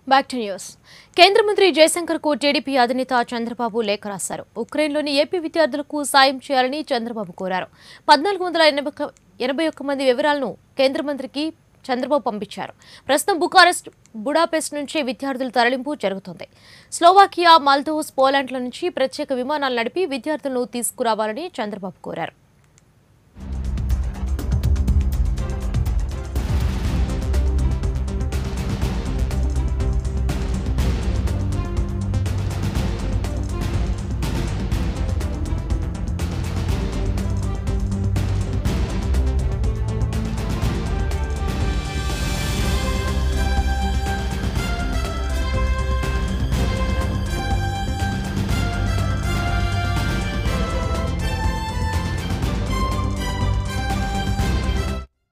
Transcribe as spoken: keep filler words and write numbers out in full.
Back to news. కేంద్ర మంత్రి జయశంకర్ కు టీడీపీ అధినేత చంద్రబాబు లేఖ రాశారు. ఉక్రెయిన్లోని ఏపీ విద్యార్థులకు సాయం చేయాలని చంద్రబాబు కోరారు. పద్నాలుగు వందల ఎనభై ఒక్క మంది వివరాలను కేంద్ర మంత్రికి చంద్రబాబు పంపించారు. ప్రస్తుతం బుకారెస్ట్, బుడాపెస్ట్ నుంచి విద్యార్థుల తరలింపు జరుగుతోంది. స్లోవాకియా, మాల్దోస్, పోలాండ్ల నుంచి ప్రత్యేక విమానాలు నడిపి విద్యార్థులను తీసుకురావాలని చంద్రబాబు కోరారు.